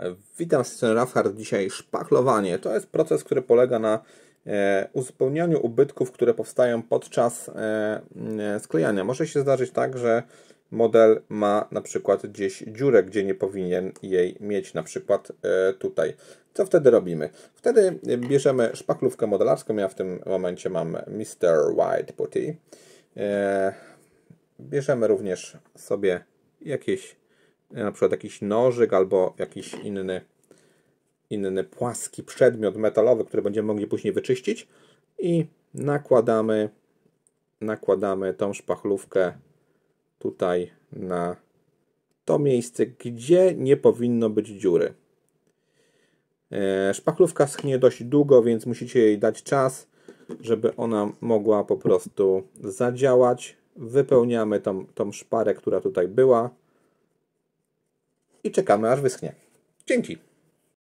Witam z strony Rafhard. Dzisiaj szpachlowanie. To jest proces, który polega na uzupełnianiu ubytków, które powstają podczas sklejania. Może się zdarzyć tak, że model ma na przykład gdzieś dziurę, gdzie nie powinien jej mieć, na przykład tutaj. Co wtedy robimy? Wtedy bierzemy szpachlówkę modelarską. Ja w tym momencie mam Mr. White Putty. Bierzemy również sobie na przykład jakiś nożyk albo jakiś inny płaski przedmiot metalowy, który będziemy mogli później wyczyścić i nakładamy tą szpachlówkę tutaj na to miejsce, gdzie nie powinno być dziury. Szpachlówka schnie dość długo, więc musicie jej dać czas, żeby ona mogła po prostu zadziałać. Wypełniamy tą szparę, która tutaj była i czekamy, aż wyschnie. Dzięki!